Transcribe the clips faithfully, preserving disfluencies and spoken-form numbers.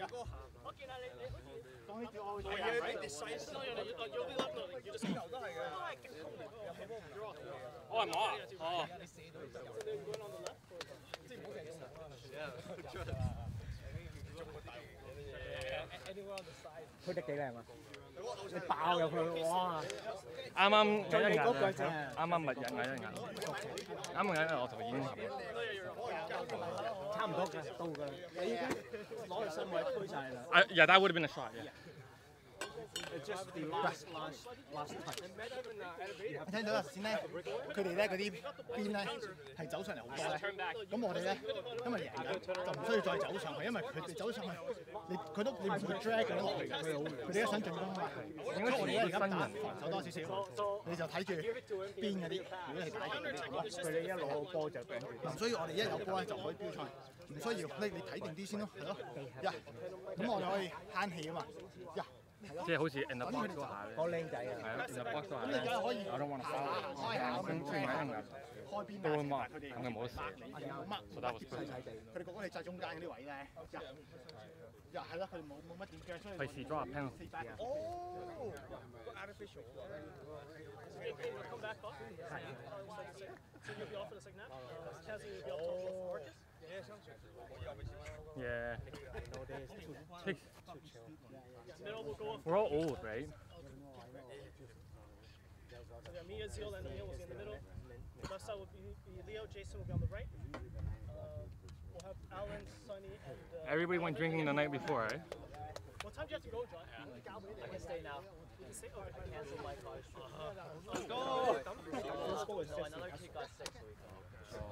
我見下你你好似講起跳我會睇係啊，right？你細先咯，要要要呢粒咯，要隻牛都係嘅。都係勁痛嚟㗎，有冇唔 draw？我係冇啊，哦。即係唔好成日上啊。 推得幾靚啊！你爆入去，哇！ 啱啱嗰一眼啊，啱啱咪引嗌一眼，啱啱引我就已經差唔多嘅，到㗎。你已經攞去身位推晒啦。 啊，yeah, that would have been a shot, yeah. Just the last last last touch。 你聽到啦，先咧，佢哋咧嗰啲邊咧係走上嚟好多咧，咁我哋咧因為贏緊，就唔需要再走上去，因為佢哋走上去，你佢都你唔會 drag 佢落嚟㗎，佢哋一想進攻啊嘛。所以我哋咧而家打防守多少少，你就睇住邊嗰啲，如果你打贏嘅， 佢哋一攞波就頂住。 咁所以我哋一有波咧就可以標賽，唔需要你你睇定啲先咯，係咯，呀，咁我哋可以慳氣啊嘛，呀。 即係好似 in the box 嗰下咧， 個靚仔啊， 係啊 ，in the box 嗰下咁你梗係可以我都 want to foul， 開下咁咁出現一眼， 開邊都會啊， mark，咁佢冇得射， 乜 so that was good。 佢哋個個係側中間嗰啲位咧，呀呀係啦，佢哋冇冇乜點嘅，所以費事 draw a penalty。 哦，artificial。Come back off. So you'll be off for the second half. Kelsey will be off for Marcus. Yeah. Takes, Middle will go off. we're all old, right? So we have Mia, Zeal, and Emil will be in the middle. Left side will be, be Leo, Jason will be on the right. Uh, we'll have Alan, Sonny, and. Uh, Everybody went drinking the night before, right? What time do you have to go, John? I can stay now. You can stay? Okay. Cancel my card. Let's go! No, another kid got sick, so we can't.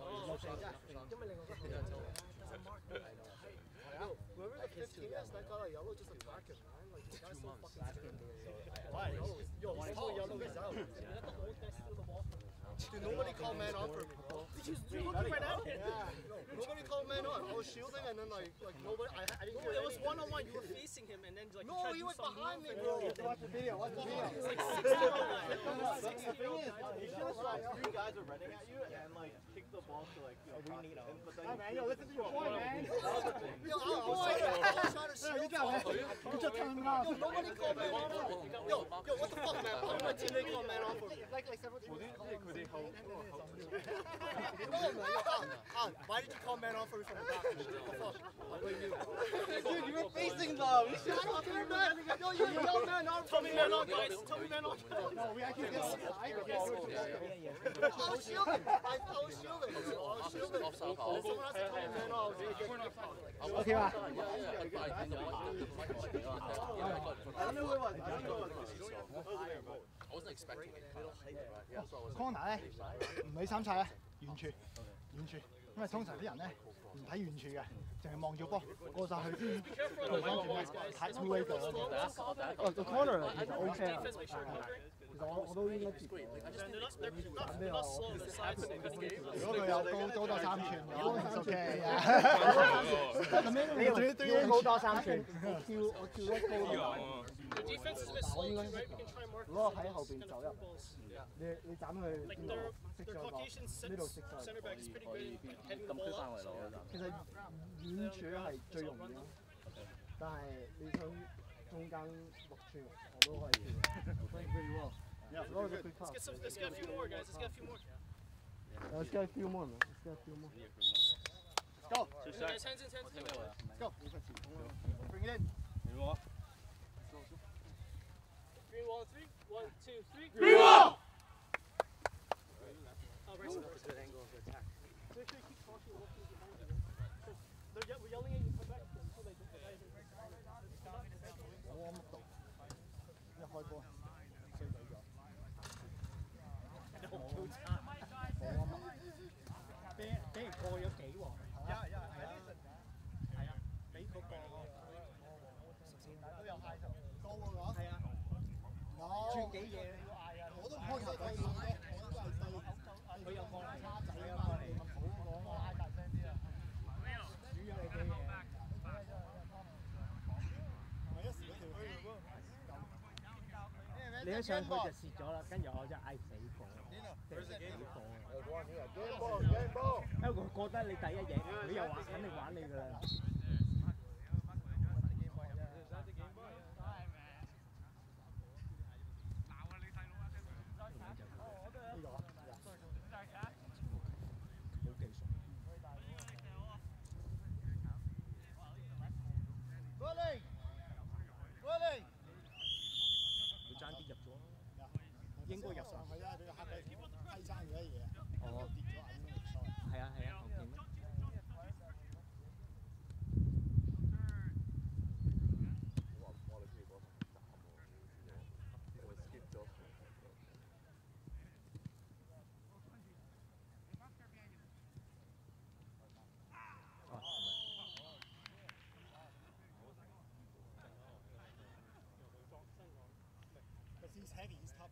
Yo, whoever the fifteen is, that guy like yellow just like black him, man. Like the guy's so fucking Why? Yo, he's so yellow, he's out. Dude, nobody called man on for me. Did you, you looking right now? Yeah. Nobody called man on. I was shielding and then like like nobody. I, I didn't No, hear it was anything. one on one. You were facing him and then like. No, he was behind me, bro. Watch the video, watch the video. It's like six on nine. It's just like three guys are running at you and like kick the ball to like you know, we need him, but then Hey man, yo, listen to your point, man. Yo, I, I, was trying to, I was trying to shield. Good job, man. Good job telling him off. Yo, nobody called man on for me. Yo, yo, what the fuck, man? Why did my teammate call man on for me? Like like several teams. No, man. Yo, uh, uh, why did you call man on for me from the back? What the fuck? I blame you. dude, you were facing them. You should I don't care, man. Yo, you yell man on Tell for me me. man on, guys. Tell me man on. No, we actually did side. I was shielding. I, I was shielding. I was shielding. Then someone has to call me man on. OK 嘛？ I don't know who it was. I don't know who it was. I wasn't expecting it. corner 咧唔理三晒啊，遠處遠處，因為通常啲人咧唔睇遠處嘅，淨係望住波過晒去先回翻轉咧，睇 two way 嘅。 哦，個 corner 其實 OK 啊，其實我我都應該接。 They're not, they're not, they're not slow on the sides. So they're good game. 如果佢有高高多三寸，咁 OK 啊。 你要要高多三寸，我跳我跳得高啲。 The defense is a bit slow, right? We can try and mark. 如果喺後邊走入， balls. 你你斬佢 Like 邊度 their 識 their 咗 Caucasian 個呢度識 center 咗。 center back is pretty good at heading the ball up. 其實遠處係最容易咯，但係你想中間六寸我都可以跳。Playing pretty well. Yeah, really good Let's get some. Let's get a few more, guys. Let's get a few more. Let's get a few more, man. Let's get a few more. Go. Guys, hands in, hands in. Go. Bring it in. Green wall three. One, two, three. Green wall. Oh, right side. That's a good angle of attack. So make sure you keep talking and looking behind you. They're, ye- we're yelling at you. Come back until they don't. 我乜度？一開波衰死咗。俾俾人過咗幾喎？係啊係啊係啊！係啊，俾嗰個都有嗌頭高喎，係啊。轉幾嘢要嗌啊！我都開頭講我都係細，佢又過嚟叉仔啊過嚟，好講我嗌大聲啲啊！主要係嘅嘢。 你一上去就蝕咗啦，跟住我就嗌死火，死火。因為佢覺得你第一嘢，佢又話肯定玩你㗎啦。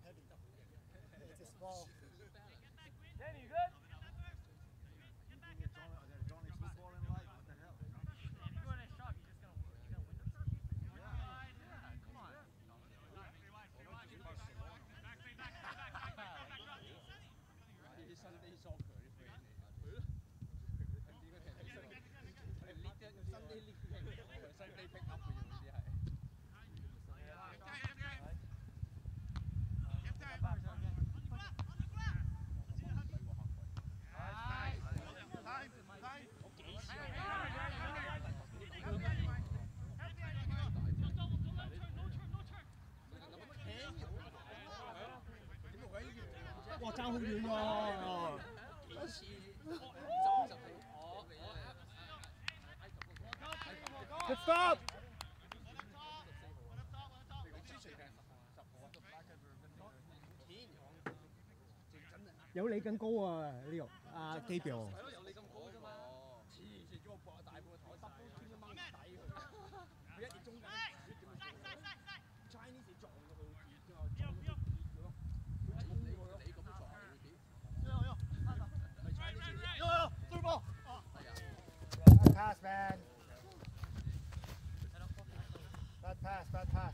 heavy. It's a small. Danny, you good? 哇，爭好遠喎！ Good stop！ 有你更高啊！呢個阿基表。Pass, man. Bad pass, bad pass.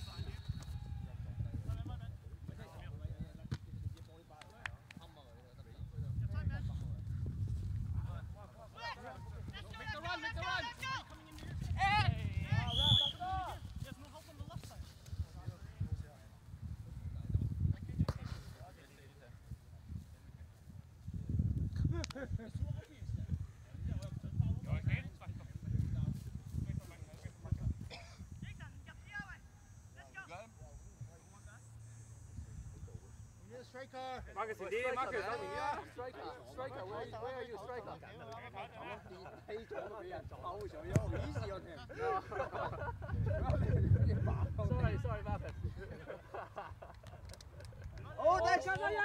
Make the run, make the run! Hey! There's no help on the left side. Striker. Marcus 前啲 ，Marcus 手前啲啊 ！Striker，Striker， where where are you, Striker？ 跌低咗俾人扣咗，easy on him。Sorry, sorry, Marcus。 哦，第三個人。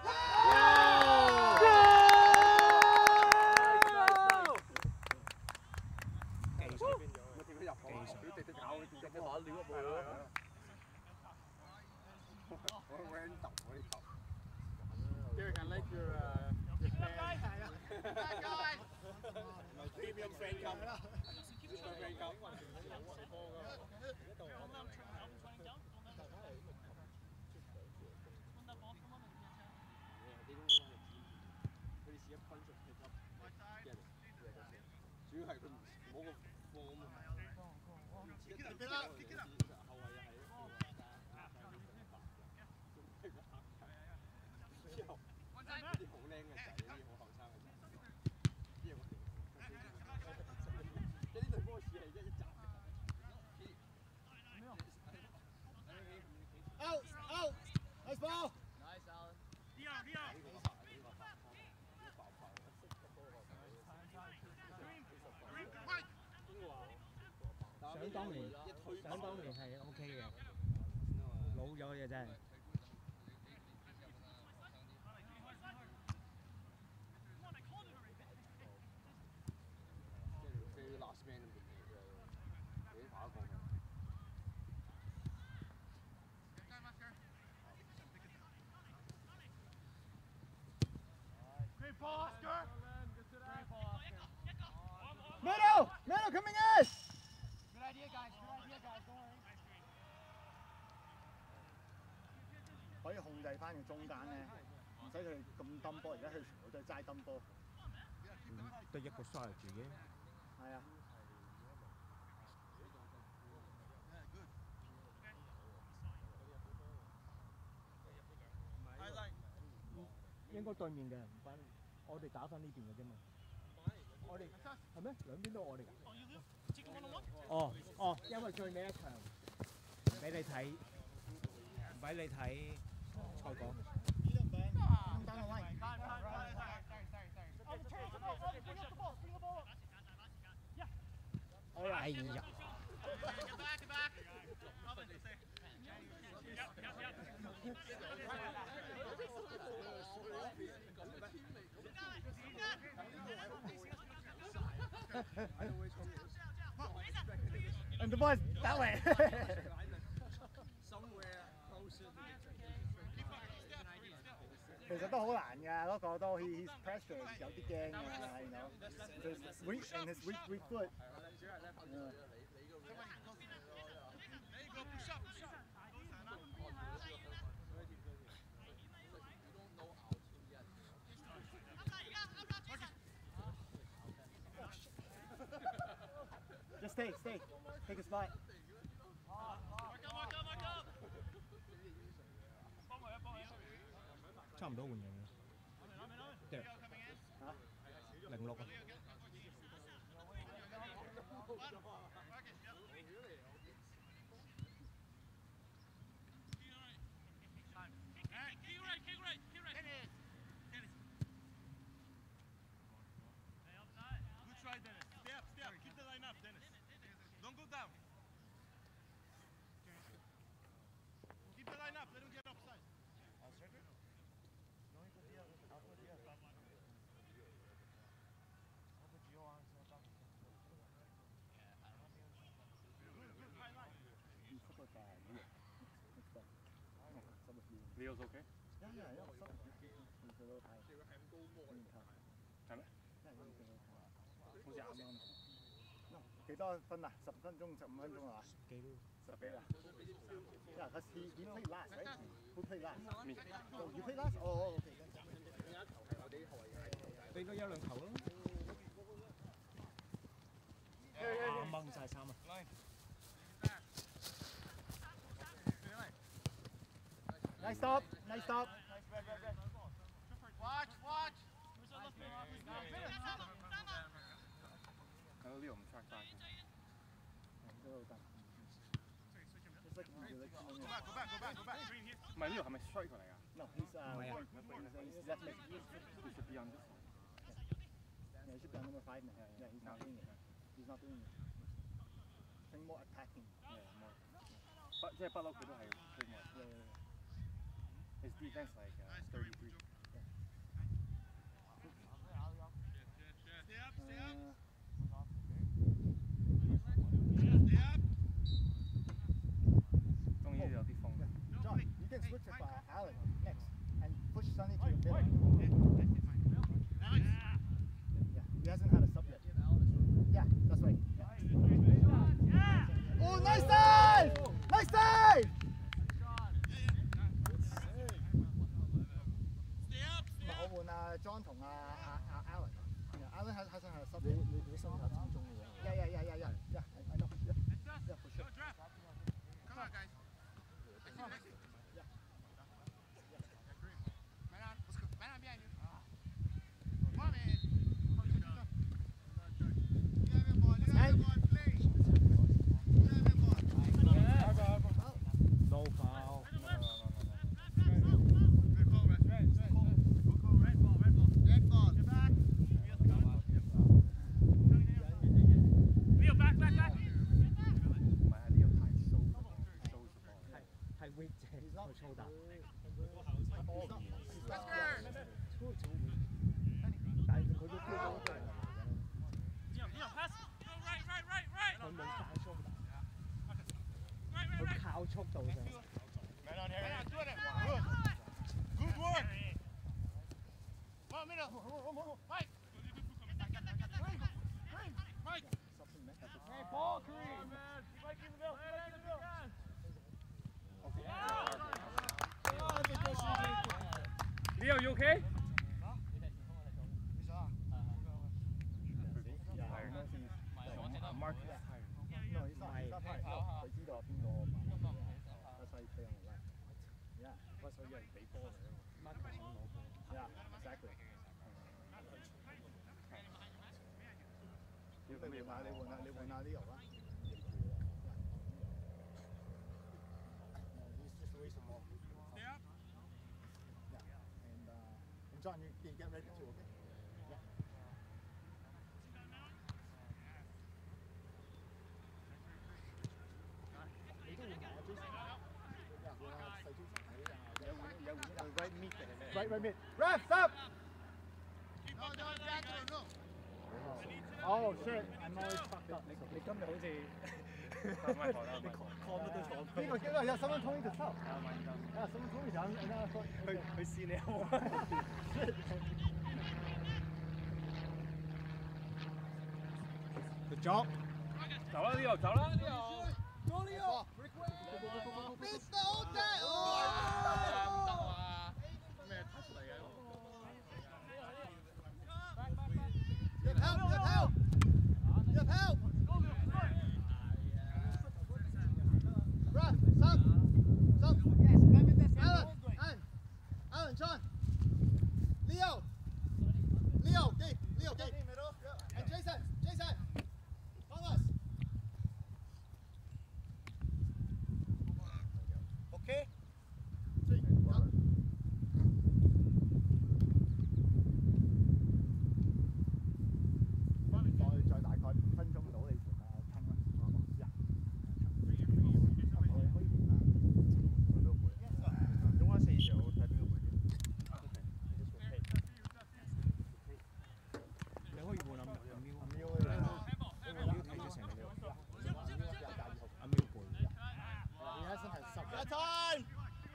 技術變咗，我點解入波？佢直接搞佢直接玩料入去咯。我 random 嗰啲球。Here can like your uh your fan. My premium fan cup. This is my fan cup. 主要係佢唔冇個貨啊嘛。俾啦，後衞又係。之後啲好靚嘅仔，啲好後生嘅仔，啲嘢我即係呢隊波似係一一集。Out, out, nice ball. Nice, Alan. Leo, Leo. 想當年，想當年係 OK 嘅，老咗嘅真係。Middle! Middle coming in! Good idea, guys. Good idea, guys. Don't worry. 可以控制翻個中間咧，唔使佢咁抌波，而家佢全部都係齋抌波。得一個 side 自己。係啊。應該對面嘅唔關，我哋打翻呢邊嘅啫嘛。我哋係咩？兩邊都我哋㗎。哦哦，因為最尾一場唔俾你睇，唔俾你睇賽果。哎呀！And the boys that way. Somewhere closer to the 其實都好難㗎，嗰個都 he he's pressure 有啲驚㗎，you know。His weak and his weak weak foot。Just stay, stay. Take a spot. 差唔多換人啦。嚇？零六啊。 Leo's okay? Yeah, yeah, yeah. What's up? He's a little tired. 係咩？好似啱啱。 幾多分啊？十分鐘、十五分鐘啊？ 幾咯？ 十幾啦。Yeah, because he he played last, right? Who played last? Me. Oh, you played last? Oh, okay. 俾多一兩球咯。啊，掹晒衫啊！ Nice stop, nice stop. Watch, watch. Leo 唔 track back。 Go back, go back, go back, go back. 唔係 Leo 係咪 striker 嚟㗎 No, he's uh, Oh, yeah. he's, he's left leg. He should be on this one. Yeah, he should be on number five now. Yeah, he's not doing it. He's not doing it. I think more attacking. Yeah, more. 不即係不嬲佢都係最more. Yeah, yeah, yeah. His defense like uh, thirty-three. Stay up, stay up. Uh, Stay up. 終於有啲風。 John, you can switch with uh, Alan next and push Sonny to the middle. Nice. Yeah, he hasn't had a sub yet. Yeah, that's right. Yeah. Oh, nice dive! Nice dive! Stay up, stay 我 up. 換阿 John 同阿阿阿 Alan。Alan has hasn't had a sub 你 yet. 你你心口正中嘅。 Yeah, yeah, yeah, yeah, yeah. Yeah, I, I know. Yeah, yeah, for sure. Go, draft. Come on, guys. Come on. Man on, let's go. Man on behind you. Come on, man. You have your ball, you have your ball, play. You have your ball. No foul. Red ball, red, red, red. Red ball, red ball. Red ball. Get back. Leo, back, back, back. 唔係啊 Leo 太 show show 咗。 係 weight 正佢操大。 但係佢都標咗出嚟。 Leo, Leo, pass. Go right, right, right, right. 佢冇帶操大， Right, right, 佢 right. 靠速度啫。 Man on here. Man on, do it. Good. Good work. One minute. Mike. Mike. Hey, ball, Kareem. Mike in the middle. Mike in the middle. Leo, you okay? Mark is tired. No, he's not. He's not tired. No, 佢知道邊個買嘅。That's why he play on the left. Yeah. That's why you have to ball there. Yeah, exactly. 你換下，你換下，你換下 Leo 啦。He's just wasting ball. Stay up. Yeah. And uh, and John, you can get ready too, okay? Yeah. Right meet Right, right meet. Ref, stop! No, no, no, no. Oh shit, I'm always fucked up. 你今日好似咪學啦，咪學。 抗乜都錯。 呢個機會有 someone told me to stop。啊，someone told me to and then I thought 去去試你好。Good job。 走啦，呢度走啦，呢度。 Go Leo! Mister Ote! 唔得啊！咩 touch 嚟嘅？ Give help! Give help! Give help! Brad, stop! Stop! Alan! Alan! Alan, John! Leo! Leo, deep! Leo, deep! And Jason! Jason! Thomas! Okay? Three. Go. 再再大概五分鐘到你盤啊，傾啦，好唔好？呀，可以可以盤啦，佢都盤。中間四條睇邊個盤先？ 你可以換阿阿喵。 阿喵阿喵睇咗成個。阿喵盤。 而家先係十。 Your time!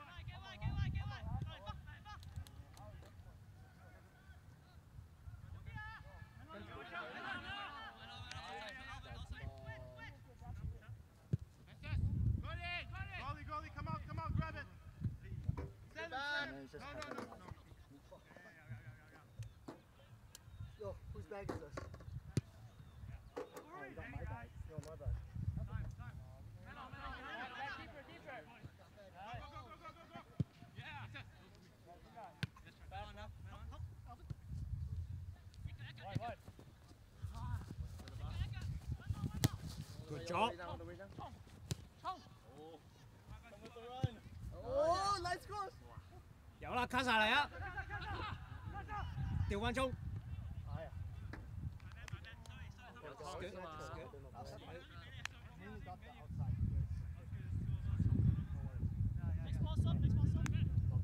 Yo, whose bag is this? Oh, you got my bag. Yo, my bag. Good job。 Oh, nice cross! 有啦，卡晒嚟啊！調翻中。Good. Next pass up, next pass up.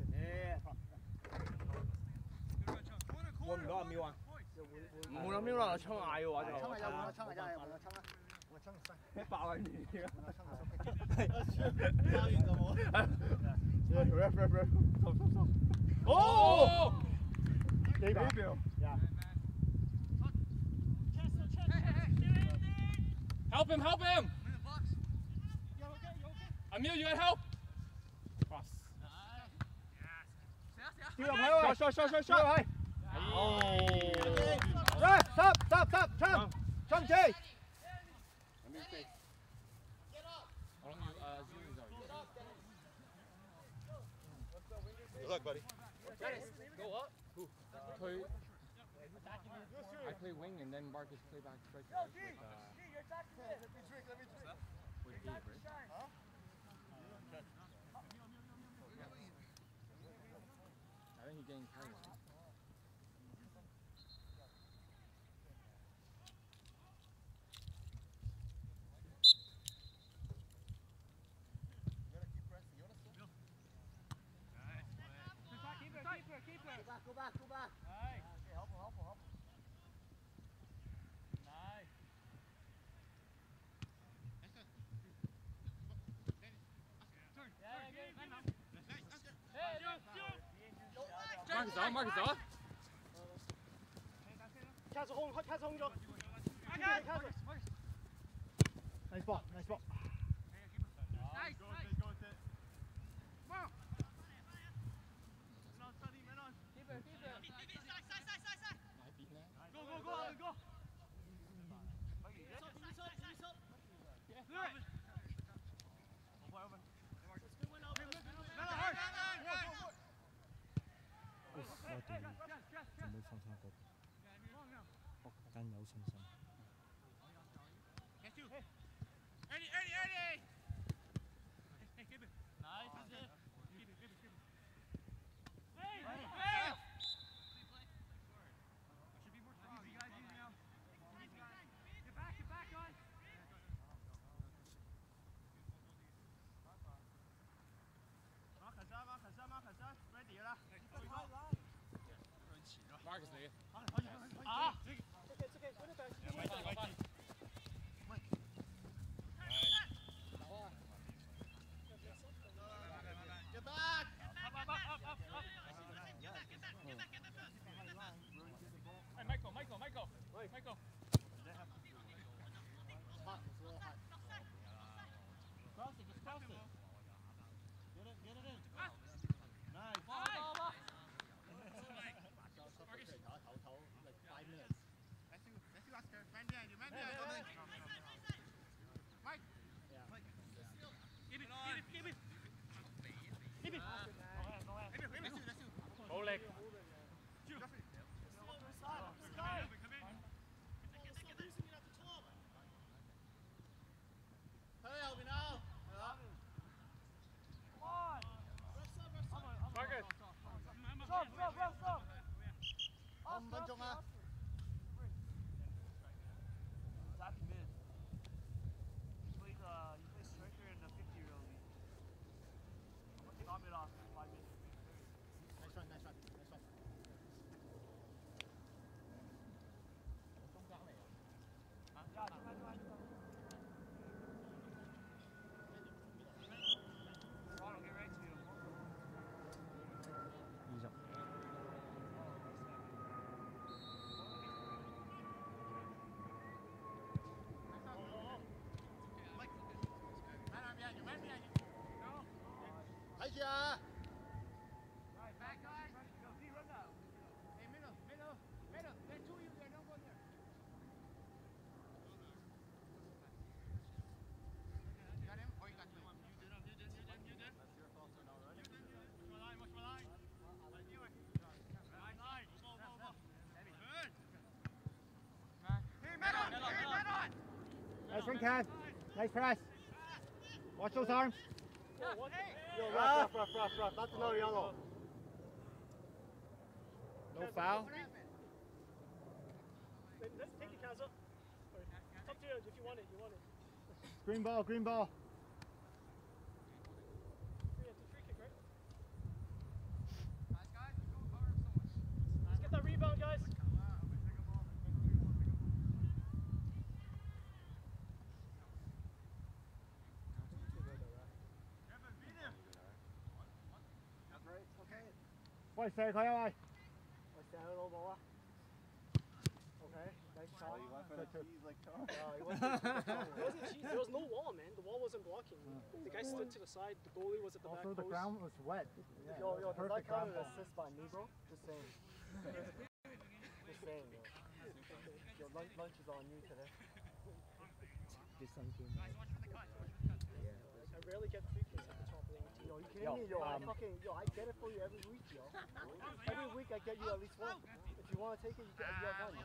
換唔到阿喵啊？ 唔好諗呢個衝嗌嘅話就。 衝啊！有換個衝啊！真係換個衝啊！換個衝啊！ 一百蚊嘢㗎。 換個衝啊！ 包完就冇。 哦！ 幾秒？呀！ Help him! Help him! Emil, you gotta help! Cross. 跳入去喎！ Shot, shot, shot, shot, 跳入 shot! 去！哦！Stop! Stop! Stop! Stop! 衝刺！ Good luck, buddy. Go up. Who? Play. I play wing and then Marcus play back straight. With, uh, with Gabe, right? I think he's getting tired. Go back! Go back! Okay, help him! Help him! Help him! Marcus 走 ，Marcus 走啊！ 卡住空，卡住空咗。 Nice ball! Nice ball! Marcus 嚟嘅。 啊！即係即係，嗰啲就係。 冇力。 五分鐘啊！ 睇住啊！ Nice one, Ken. Nice press. Watch those arms. Yo, rough, rough, rough, rough, rough. That's another yellow. No foul. Let's take it, Kaza. It's up to you if you want it. You want it. Green ball, green ball. Free, it's a free kick, right? Let's get that rebound, guys. 喂，射佢啊喂！ 我射佢老母啊 ！Okay, nice shot. Oh, you went for the cheese like Tom? Yeah, he went for the cheese. It wasn't cheese. There was no wall, man. The wall wasn't blocking. The guy stood to the side. The goalie was at the back Also, the post. ground was wet. Yeah, Yo, yo, does that perfect count ground as ball. assist by me, bro? Just saying. Just saying, yo. Yo, lunch, lunch is on you today. Just some team. I rarely get free kicks at the top lane. Yo, you kidding Yo, me? Yo, I um, fucking, yo, I get it for you every week, yo. Every week I get you at least one. If you want to take it, you get, you get one.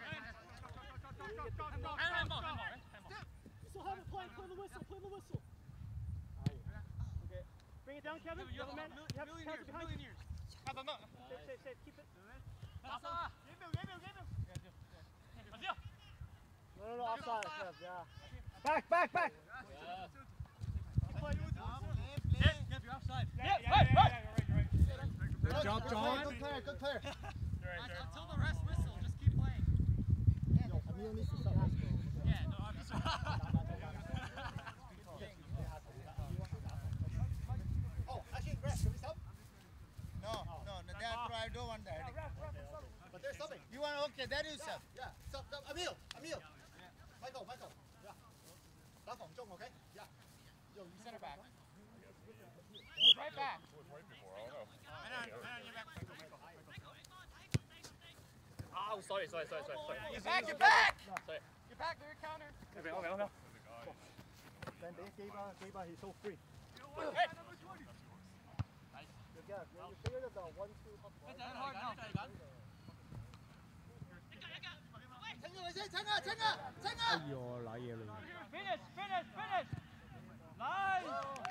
You still have it playing. Play the whistle. Play the whistle. Okay. Bring it down, Kevin. You have a man. You have Kevin behind you. Safe, safe, safe. Keep it. No, no, no, offside, Kev, yeah. Back, back, back! Good job, John. Good player, good player. Until the rest whistle, just keep playing. Yo, Emil needs to stop us, bro. Yeah, no, I'm just. Oh, actually, Brett, can we stop? No, no, no, that's why I don't want that. But there's something. You want okay? That is sub. Yeah, stop, stop. Emil, Emil. Michael, Michael. Yeah. 打防中 ，OK? Yeah. Yo, you center back. Right back. Oh, sorry, sorry, sorry, sorry, sorry. You're back, you're back. Sorry. You're back. There, counter. Okay, okay, okay. Then they gave out, gave out, he's so free. Yo, Gav, you you figured that the one two up line. 撐住佢先，撐啊，撐啊，撐啊！ 哎呦，揦嘢嚟。 Finish, finish, finish. Nice.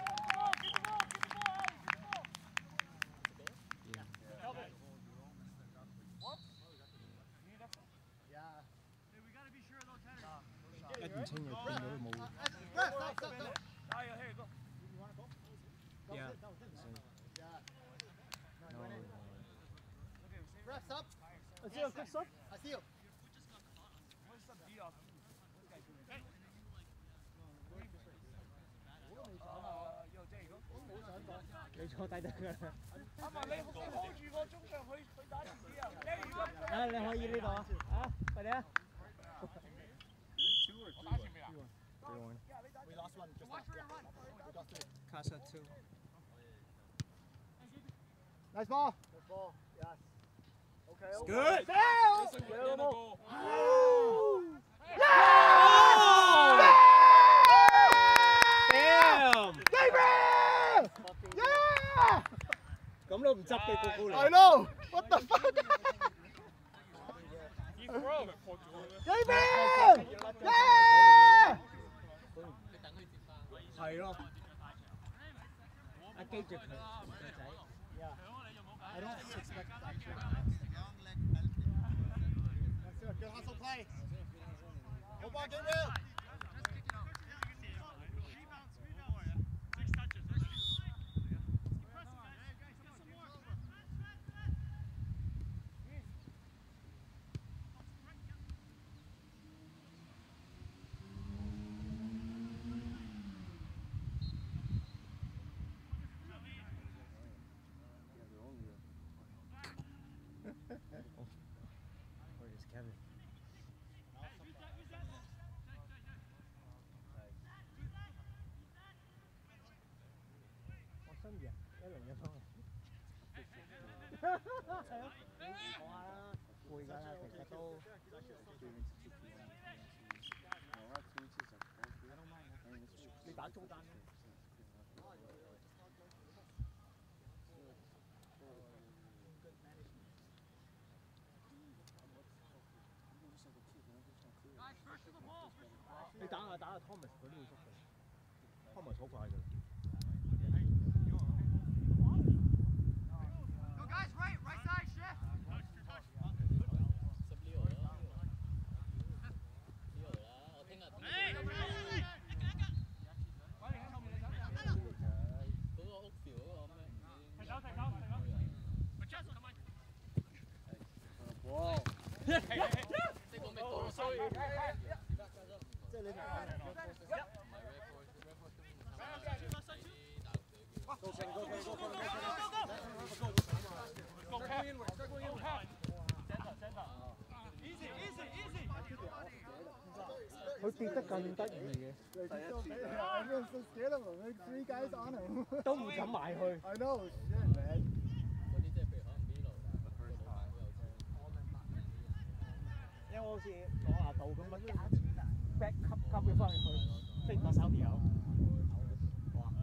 Yeah. 一言清就變咗冇。 Brett, stop, stop, stop. Yeah. Brett, stop. I see a quick stop. I see you. 你坐低得㗎啦。 阿文，你你 hold 住個中場，佢佢打前啲啊！ 啊，你可以呢度啊，啊，快啲啊！ We lost one just now. Yeah. We got three. Casa two. Nice ball. Nice ball. Yes. Okay. okay. Good. Beautiful. Damn! Gabriel! Yeah! 咁都唔執嘅姑姑嚟。 I know. What the fuck? Gabriel! Yeah! 係咯。 啊，記住佢個仔。Yeah. I don't expect that. Good hustle play. Go ball, Gabriel. Where's Kevin? 我新人一零一方。係啊，講下啦，攰㗎啦，其實都。你打中間。你打下打下 Thomas 佢都會縮嘅 ，Thomas 好快㗎。 佢跌得咁得意嘅，都唔敢埋去。I know, shit, man. 因為我好似攞牙道咁樣，back 吸吸咗翻去，飛唔到手條。哇！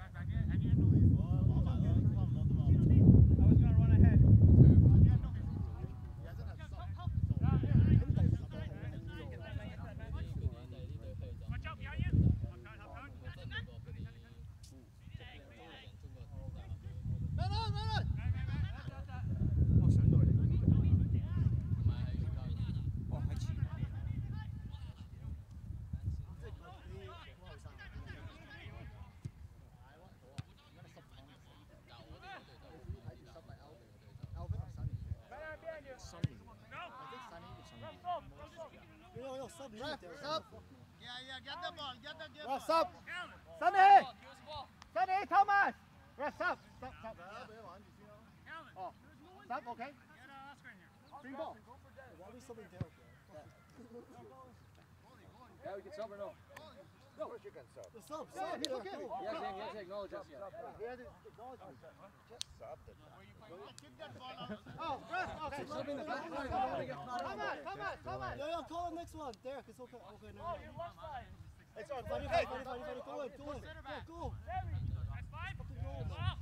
Sub. Yeah, yeah, get the ball, get the ball. Rest up. Sunny. Sunny, Thomas. Rest up. Stop, stop. Oh, stop, okay. Green ball. Why are we subbing Derek? Yeah, we can sub or no? No, of course you can sub. The sub, sub. He's okay. He hasn't, he hasn't acknowledged us yet. He hasn't acknowledged me. Just subbed it. Oh, rest. Okay. Sub in the back line. Thomas, Thomas, Thomas. Yo, yo, call the next one. Derek, it's okay. Okay, no. It's on. Funny, funny, funny, funny, funny. Go in, go in. Go, go. Fucking go, man.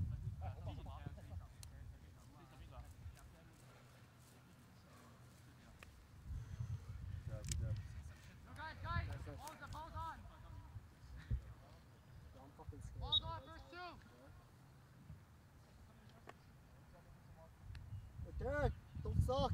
Derek, don't suck.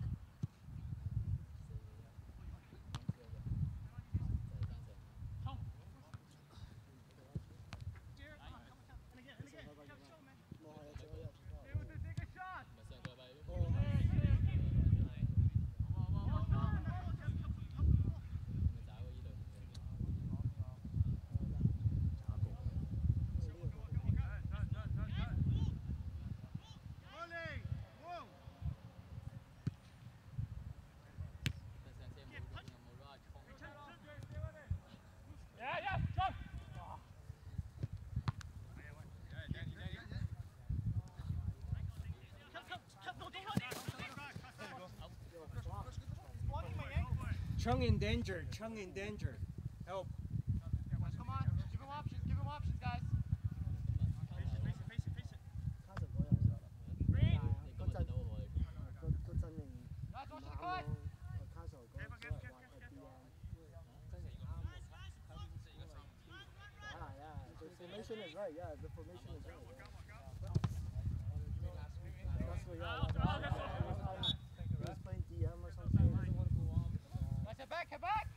Chung in danger. Chung in danger. Help. Come on, give him options, give him options, guys. Formation is right, yeah, the formation is right. That's what, yeah, that's what, he was playing D M or something. Guys, head back, head back.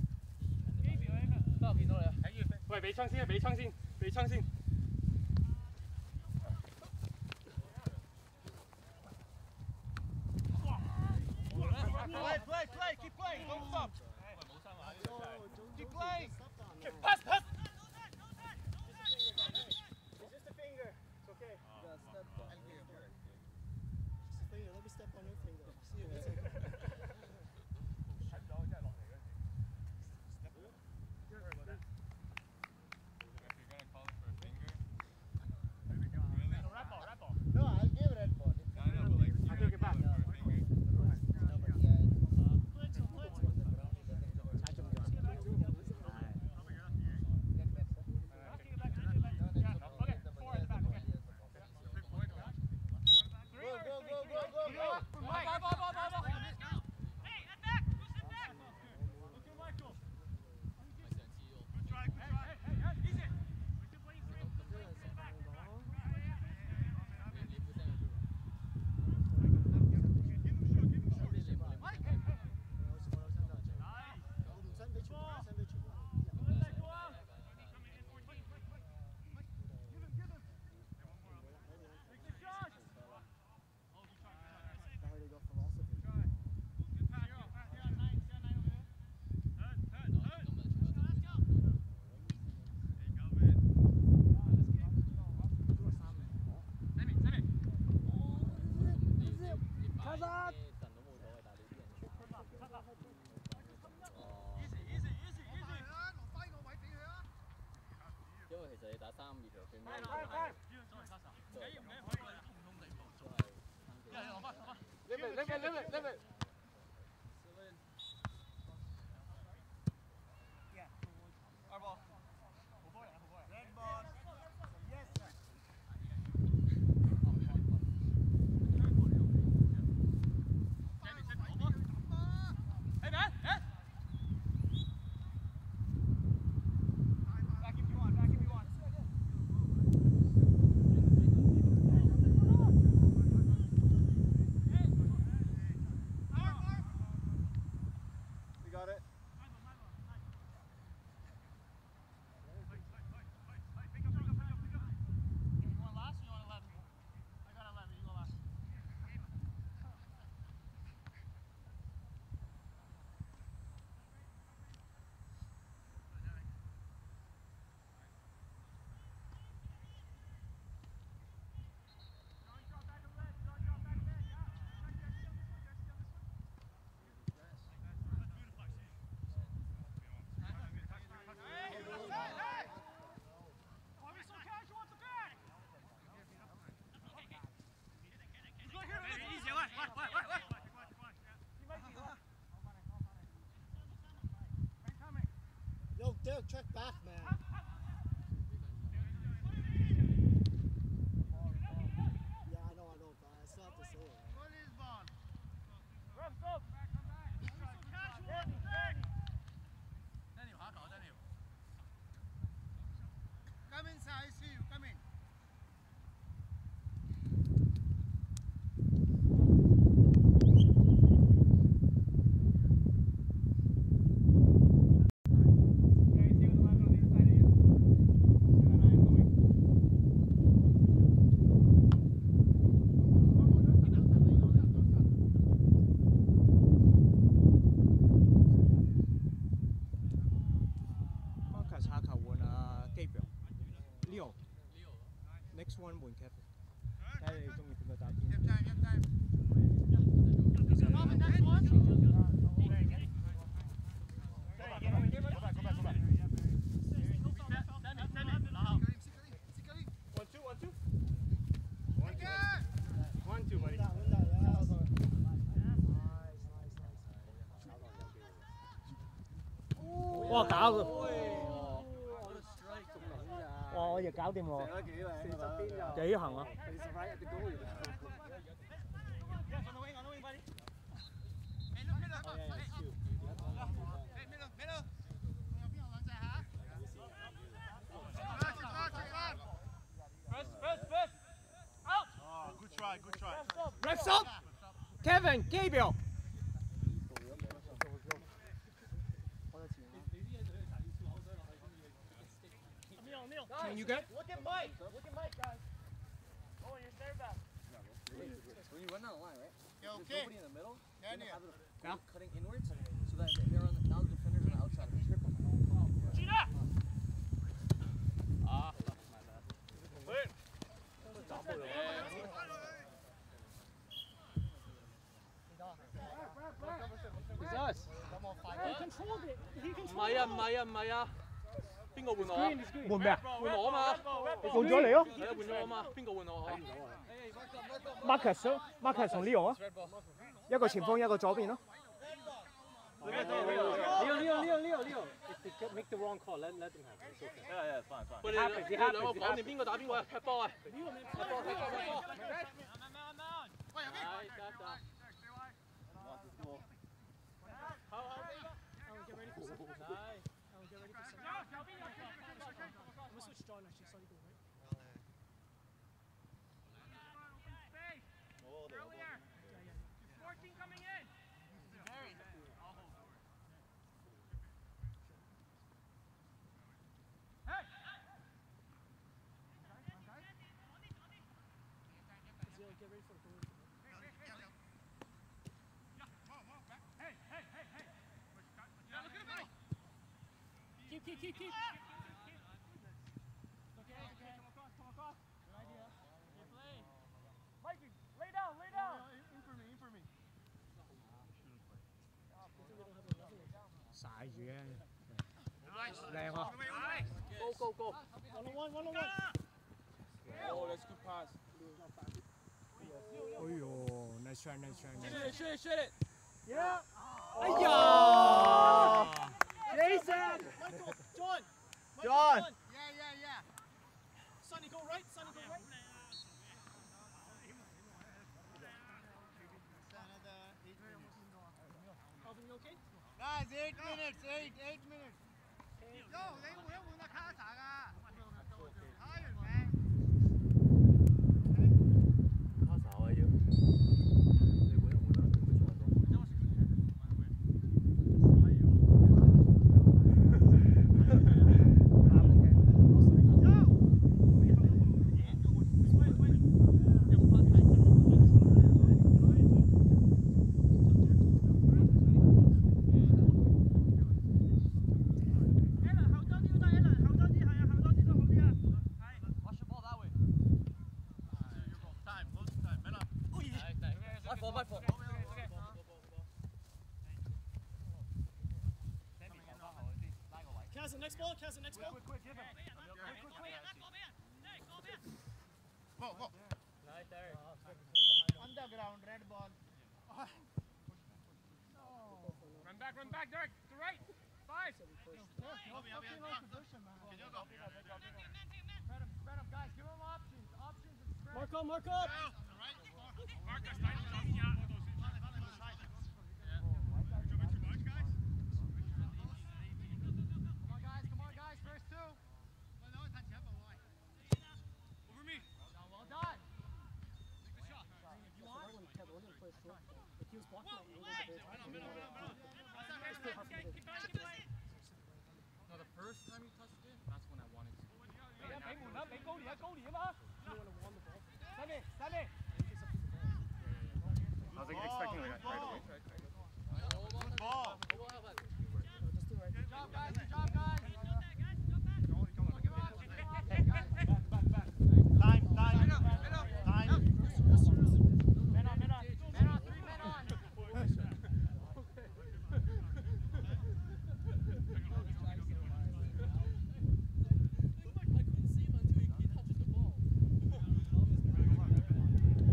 喂，俾槍先啊！俾槍先，俾槍先。 Play, play, play, keep playing, don't stop. Keep playing. Pass, pass. It's just a finger. It's okay. Just a finger. Let me step on your finger. See you. That's okay. No, I'll give red ball. I'll take it back. Limit, limit, limit, limit. Yo, Derek, check back, man. Yeah, I know, I know, but I still have to say it. Come inside, I see you, come in. Next one 換 Kevin，睇你中意邊個打邊。 Give time, give time. One two, one two. One two, one two, buddy. 哇搞！哇我亦搞掂喎，幾行啊！Refs up! Kevin, Gabriel. Can you get? Look at Mike. Look at Mike, guys. Oh, you're there back. When you run down the line, right? Yeah, There's okay. nobody in the middle. Yeah, Then yeah. have it Yeah. cutting inwards, so that they're on the, now the defenders on the outside of the strip. Gina! Ah, Wait. It's us. He controlled it. He 唔 controlled 係啊，唔係啊，唔係啊，邊個換我啊？ 換咩啊？ 換我啊嘛， 換咗你咯係啊，換咗我啊嘛，邊個換我啊？ ，Marcus 咯 ，Marcus 同 Leo 啊，一個前鋒一個左邊咯。 Leo, Leo, Leo, Leo, Leo. If they make the wrong call, let let them have it. It's okay. Yeah, yeah, fine, fine. 喂，你你兩個講掂邊個打邊個啊？踢波啊！踢波，踢波，踢波，踢波。係，得得。 How, how? Alan, get ready for second. Aye. Alan, get ready for second. I'm gonna switch John actually. Sorry, go right. Zero, get ready for the goal. Keep, keep, keep, keep. Okay, okay. Come across, come across. Good idea. Good play. Mikey, lay down, lay down. In for me, in for me. 曬住嘅，靚啊 Go go go. One on one, one on one. Oh, that's good pass. 哎呦 ，nice try nice try Shoot nice it, shoot it, shoot it. Yeah. 哎呀 Jason. Michael, John. Michael, John. Yeah, yeah, yeah. Sonny, go right. Sonny, go right. Alvin, you okay? Guys, eight minutes, eight, eight minutes. Yo, 你換一換個卡查㗎，打完未？ 卡手啊要，你換一換啦，準備上咗。 Kaz, the next ball. Kaz, the next ball. Go, go. Right there. Underground, red ball. Run back, run back, Derek. To right. Five. Marco, Marco. No, the first time he touched it, that's when I wanted to. I was like expecting like right away. Good ball. Good job, guys. Good job, guys. Time, time, time. Men on, men on. Men on, three men on. I couldn't see him until he, he touches the ball.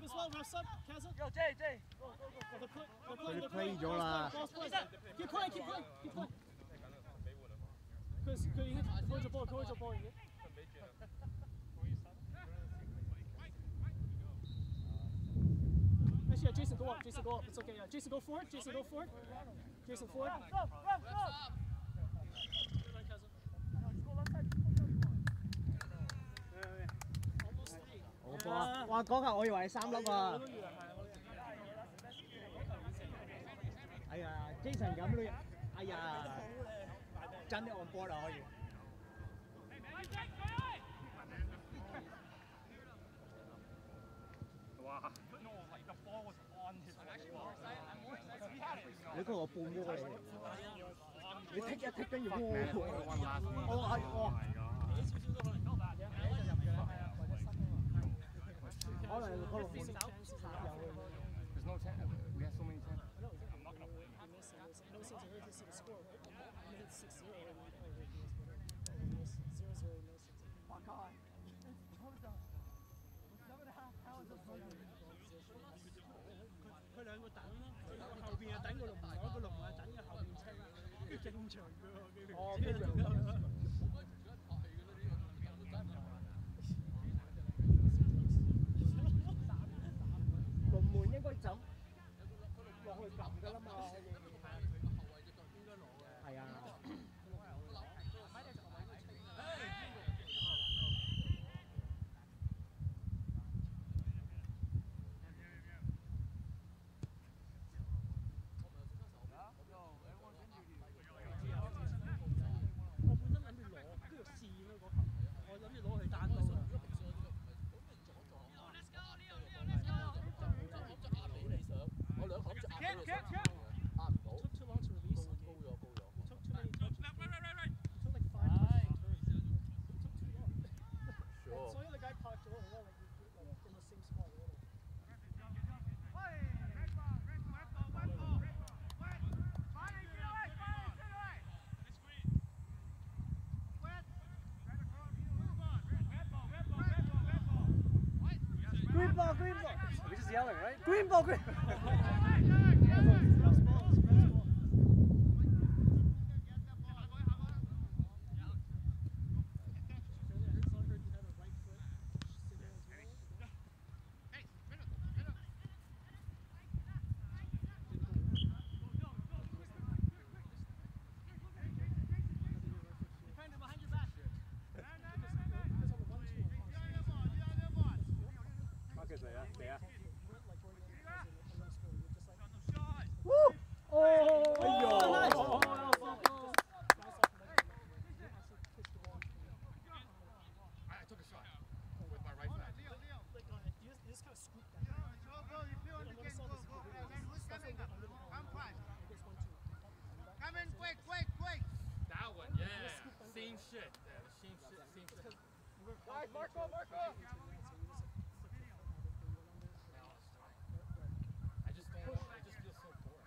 as well, refs up, Kazza. Yo, Jay, Jay. Go, go, go. They're playing, they're playing, they're play playing. 咗啦。 Balls playing. Keep playing, keep playing, keep playing. Chris,佢已經開咗波，佢開咗波已經。Actually, yeah, Jason, go up. Jason, go up. It's okay. Yeah, Jason, go forward. Jason, go forward. Jason, forward. Stop, stop, stop. 我波啊！哇，嗰球我以為係三粒啊！哎呀 ，Jason 咁都，哎呀，真係按波啦可以。 哇！ 你嗰個半窩嚟，你踢一踢跟住窩。我係我。可能嗰六點。 There's no chance. We have so many chances. No sense of urgency to score. I mean, it's six zero. zero zero. No sense. My God. 佢兩個等咯，後邊又等個龍門，嗰個龍門又等個後邊車，正常嘅喎，佢哋。 哦，正常。龍門應該走落去撳㗎啦嘛。係啊。 Green ball, green ball. We're just yelling, right? Green ball, green. Marco, Marco! I just don't, it just feels so boring.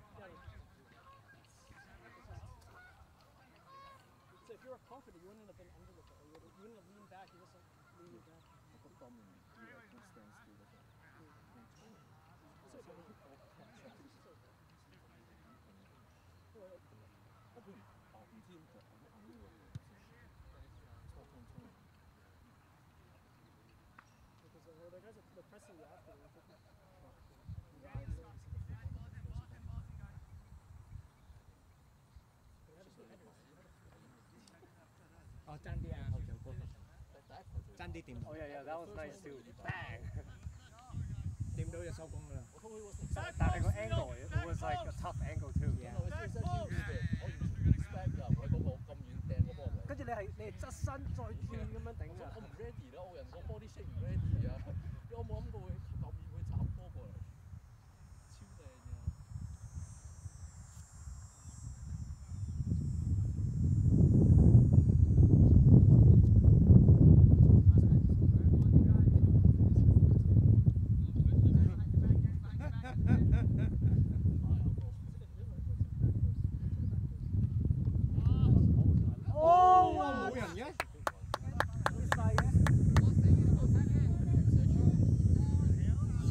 So if you're a confident, you wouldn't have been under the ball. You wouldn't have leaned back. You just like leaned back. Well, the guys are they're pressing you after. Oh, 爭啲啊，後場波，爭啲掂。 Oh yeah, yeah, that was nice too. Bang. 掂到就收工㗎啦。 但係個 angle, it was like a tough angle too. 跟住你係你係側身再轉咁樣頂㗎。 我唔 ready 啦，我人個 body shape 唔 ready 啊，因為我冇諗過會後面會斬波過嚟，超靚㗎。 哦，冇人嘅。好細嘅。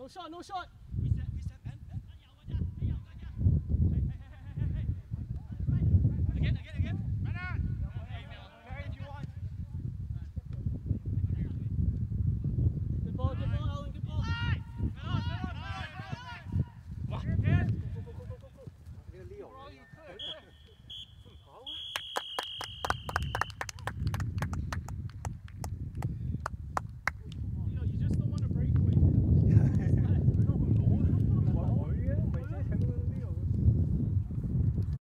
No shot, no shot.